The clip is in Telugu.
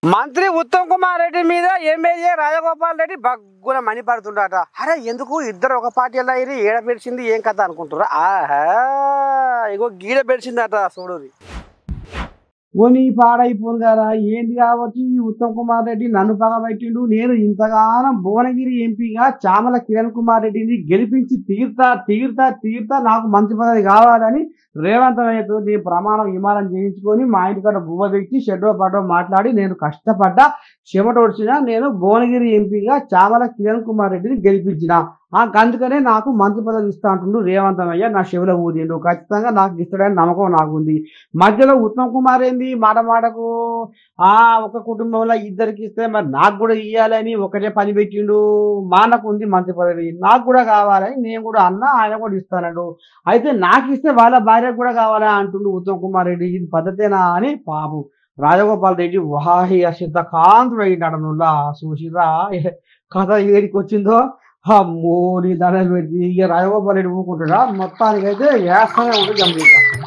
మంత్రి ఉత్తమ్ కుమార్ రెడ్డి మీద ఎమ్మెల్యే రాజగోపాల్ రెడ్డి బగ్గున మణి పడుతుండట. అరే ఎందుకు ఇద్దరు ఒక పార్టీ ఎలా అయ్యి ఏడ పెడిచింది ఏం కథ అనుకుంటారా? ఆహా ఇగో గీడ పెడిచిందట చూడుది. పోనీ పాడైపోను కదా ఏంటి కాబట్టి ఉత్తమ్ కుమార్ రెడ్డి నన్ను పగబట్టిండు. నేను ఇంతగానం భువనగిరి ఎంపీగా చామల కిరణ్ కుమార్ రెడ్డిని గెలిపించి తీర్తా తీర్తా తీర్తా నాకు మంచి పదవి కావాలని రేవంత్ రెడ్డితో నేను ప్రమాణం విమానం చేయించుకొని మా ఇంటికాడ బువ్వ పెట్టి షెడ్డో పడ్డో మాట్లాడి నేను కష్టపడ్డా చెమట వచ్చిన నేను భువనగిరి ఎంపీగా చామల కిరణ్ కుమార్ రెడ్డిని గెలిపించిన. అందుకనే నాకు మంత్రి పదవి ఇస్తా అంటుండు రేవంత్ అయ్య. నా చెవిలో ఊదిండు. ఖచ్చితంగా నాకు ఇస్తాడని నమ్మకం నాకుంది. మధ్యలో ఉత్తమ్ కుమార్ ఏంది మాట మాటకు ఒక కుటుంబంలో ఇద్దరికి ఇస్తే మరి నాకు కూడా ఇవ్వాలని ఒకటే పని పెట్టిండు. మా నాకు ఉంది మంత్రి పదవి నాకు కూడా కావాలని నేను కూడా అన్నా, ఆయన కూడా ఇస్తానండు. అయితే నాకు ఇస్తే వాళ్ళ భార్యకు కూడా కావాలని అంటుండు ఉత్తమ్ కుమార్ రెడ్డి. ఇది పద్ధతేనా అని పాపం రాజగోపాల్ రెడ్డి వాహి అసిద్ధ కాంతుడు అయ్యిండనుల్లా. చూసిరా కథ ఏడికి వచ్చిందో. అమ్మో నీ దండం పెట్టి ఇక రాజగోపాల్ రెడ్డి ఊరుకుంటాడా? మొత్తానికైతే వేస్తూనే ఉంటుంది జంబులిక.